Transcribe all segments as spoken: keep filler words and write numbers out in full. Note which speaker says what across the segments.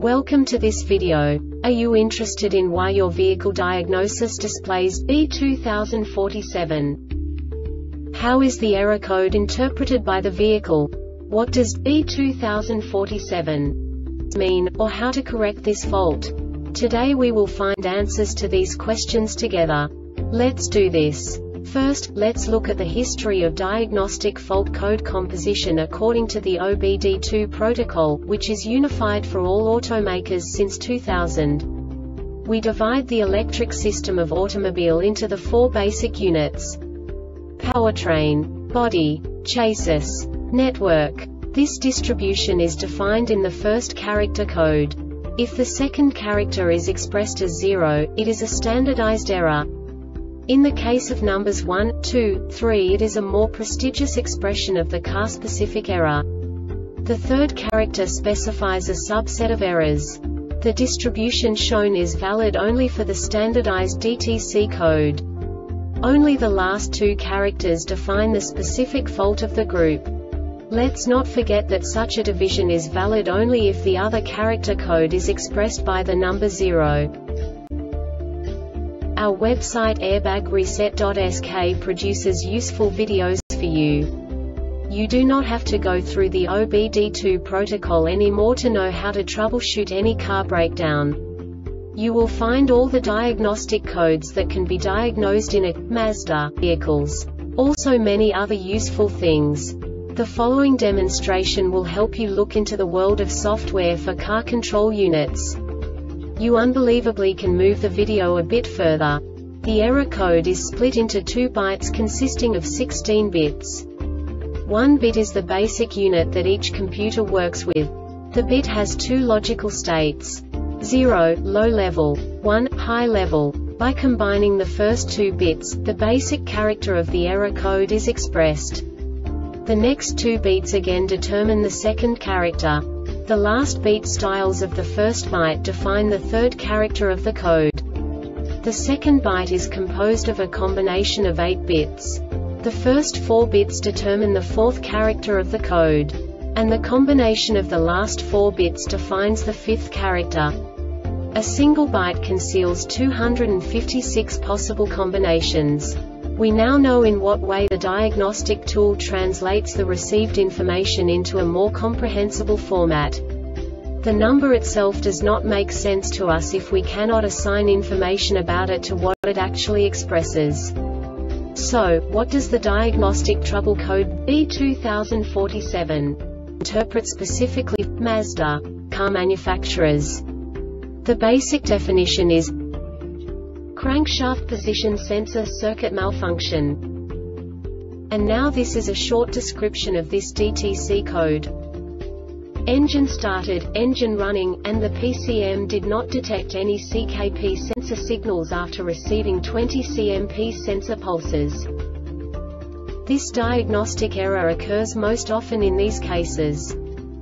Speaker 1: Welcome to this video. Are you interested in why your vehicle diagnosis displays B two thousand forty-seven? How is the error code interpreted by the vehicle? What does B two thousand forty-seven mean, or how to correct this fault? Today we will find answers to these questions together. Let's do this. First, let's look at the history of diagnostic fault code composition according to the O B D two protocol, which is unified for all automakers since two thousand. We divide the electric system of automobile into the four basic units: powertrain, body, chassis, network. This distribution is defined in the first character code. If the second character is expressed as zero, it is a standardized error. In the case of numbers one, two, three, it is a more prestigious expression of the car-specific error. The third character specifies a subset of errors. The distribution shown is valid only for the standardized D T C code. Only the last two characters define the specific fault of the group. Let's not forget that such a division is valid only if the other character code is expressed by the number zero. Our website airbag reset dot S K produces useful videos for you. You do not have to go through the O B D two protocol anymore to know how to troubleshoot any car breakdown. You will find all the diagnostic codes that can be diagnosed in a Mazda vehicles. Also many other useful things. The following demonstration will help you look into the world of software for car control units. You unbelievably can move the video a bit further. The error code is split into two bytes consisting of sixteen bits. One bit is the basic unit that each computer works with. The bit has two logical states: zero, low level, one, high level. By combining the first two bits, the basic character of the error code is expressed. The next two beats again determine the second character. The last beat styles of the first byte define the third character of the code. The second byte is composed of a combination of eight bits. The first four bits determine the fourth character of the code. And the combination of the last four bits defines the fifth character. A single byte conceals two hundred fifty-six possible combinations. We now know in what way the diagnostic tool translates the received information into a more comprehensible format. The number itself does not make sense to us if we cannot assign information about it to what it actually expresses. So, what does the diagnostic trouble code B two thousand forty-seven interpret specifically for Mazda car manufacturers? The basic definition is crankshaft position sensor circuit malfunction. And now this is a short description of this D T C code. Engine started, engine running, and the P C M did not detect any C K P sensor signals after receiving twenty C M P sensor pulses. This diagnostic error occurs most often in these cases: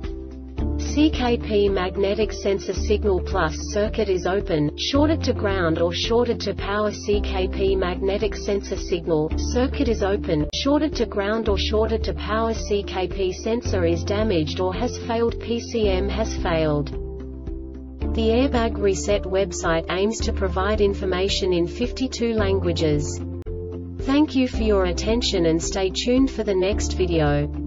Speaker 1: C K P magnetic sensor signal plus circuit is open, shorted to ground or shorted to power. C K P magnetic sensor signal, circuit is open, shorted to ground or shorted to power. C K P sensor is damaged or has failed. P C M has failed. The Airbag Reset website aims to provide information in fifty-two languages. Thank you for your attention and stay tuned for the next video.